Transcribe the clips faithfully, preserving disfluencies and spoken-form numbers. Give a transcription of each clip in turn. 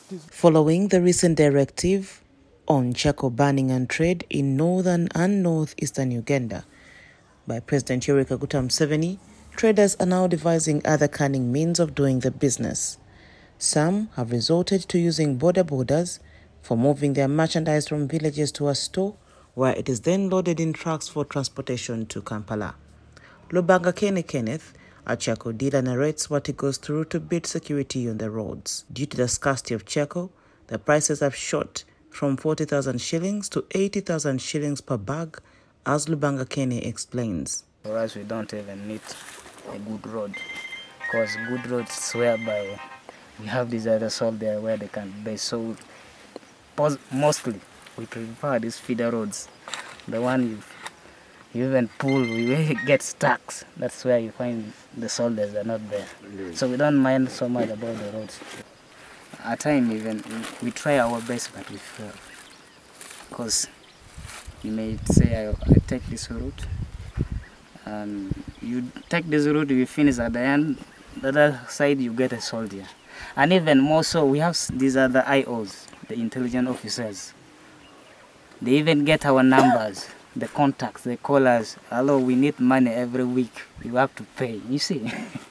Following the recent directive on charcoal banning and trade in northern and northeastern Uganda by President Yoweri Kaguta Museveni, traders are now devising other cunning means of doing the business. Some have resorted to using border borders for moving their merchandise from villages to a store, where it is then loaded in trucks for transportation to Kampala. Lubanga Kene Kenneth, a charcoal dealer, narrates what he goes through to build security on the roads. Due to the scarcity of charcoal, the prices have shot from forty thousand shillings to eighty thousand shillings per bag, as Lubanga Kene explains. For us, we don't even need a good road, because good roads whereby we have these other salt there where they can be sold. Mostly, we prefer these feeder roads. The one you, you even pull, we get stuck. That's where you find the soldiers are not there. So we don't mind so much about the roads. At times even, we, we try our best, but we fail. Because you may say, I, I take this route, and you take this route, you finish at the end, the other side you get a soldier. And even more so, we have these other I Os, the intelligent officers. They even get our numbers, the contacts, they call us, hello, we need money every week, you have to pay, you see.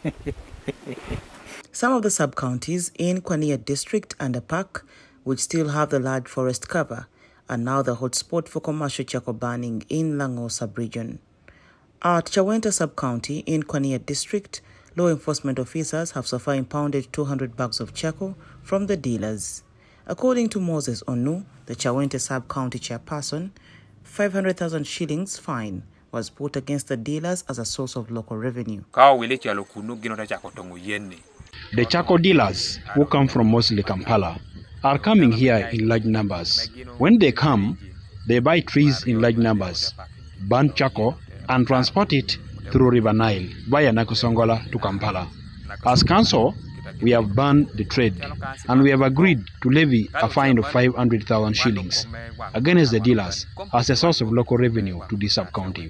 Some of the sub-counties in Kwania district and Apak, which still have the large forest cover, are now the hotspot for commercial charcoal burning in Lango sub-region. At Chawente sub-county in Kwania district, law enforcement officers have so far impounded two hundred bags of charcoal from the dealers. According to Moses Onu, the Chawente sub-county chairperson, five hundred thousand shillings fine was put against the dealers as a source of local revenue. The charcoal dealers, who come from mostly Kampala, are coming here in large numbers. When they come, they buy trees in large numbers, burn charcoal, and transport it through River Nile via Nakosongola to Kampala. As council, we have banned the trade, and we have agreed to levy a fine of five hundred thousand shillings against the dealers as a source of local revenue to this sub-county.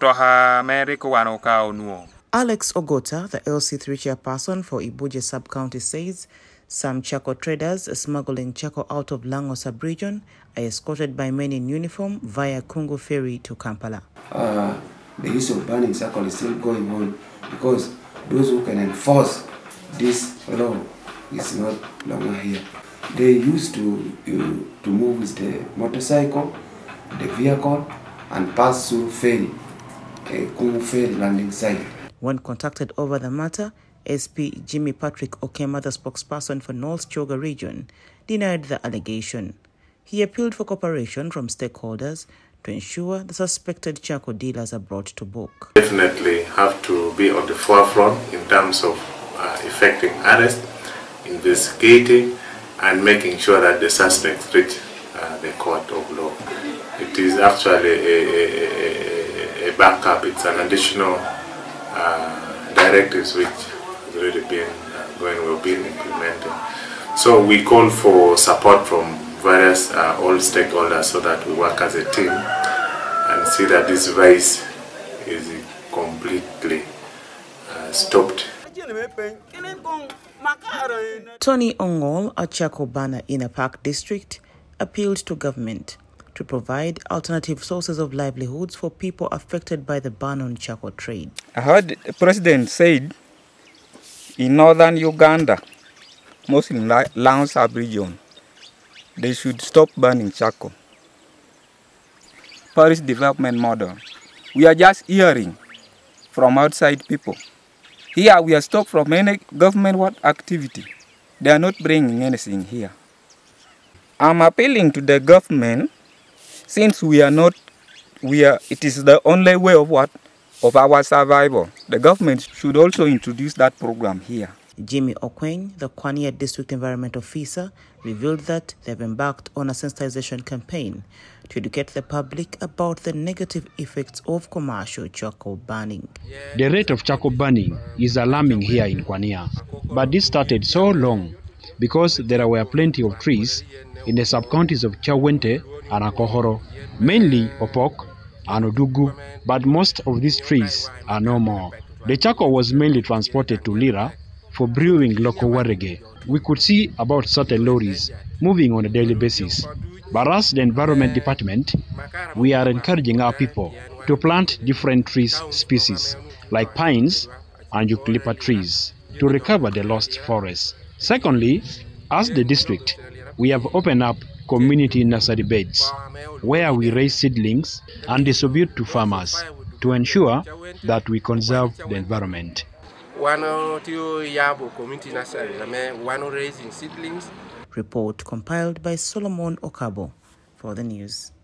Alex Ogota, the L C three chairperson for Ibuje sub-county, says some charcoal traders smuggling charcoal out of Lango sub-region are escorted by men in uniform via Kungu ferry to Kampala. Uh, the use of burning charcoal is still going on because those who can enforce this law is not longer here. They used to, uh, to move with the motorcycle, the vehicle, and pass through ferry, a Kungu ferry landing site. When contacted over the matter, S P Jimmy Patrick Okema, the spokesperson for North Choga region, denied the allegation. He appealed for cooperation from stakeholders to ensure the suspected charcoal dealers are brought to book. Definitely have to be on the forefront in terms of uh, effecting arrest, investigating, and making sure that the suspects reach uh, the court of law. It is actually a, a, a, a backup, it's an additional uh, directives which has already been uh, going, will be implemented. So we call for support from various uh, all stakeholders so that we work as a team and see that this vice is completely uh, stopped. Tony Ongol, a charcoal burner in a Park district, appealed to government to provide alternative sources of livelihoods for people affected by the ban on charcoal trade. I heard the president said in northern Uganda, mostly in Lango sub-region, they should stop burning charcoal. Paris development model. We are just hearing from outside people. Here we are stopped from any government work activity. They are not bringing anything here. I'm appealing to the government, since we are not, we are, it is the only way of what, of our survival. The government should also introduce that program here. Jimmy Okwen, the Kwania District Environment Officer, revealed that they have embarked on a sensitization campaign to educate the public about the negative effects of commercial charcoal burning. The rate of charcoal burning is alarming here in Kwania, but this started so long because there were plenty of trees in the sub-counties of Chawente and Akohoro, mainly Opok and Odugu, but most of these trees are no more. The charcoal was mainly transported to Lira for brewing local warege. we could see about certain lorries moving on a daily basis. But as the Environment Department, we are encouraging our people to plant different tree species like pines and eucalyptus trees to recover the lost forests. Secondly, as the district, we have opened up community nursery beds where we raise seedlings and distribute to farmers to ensure that we conserve the environment. Report compiled by Solomon Okabo for the news.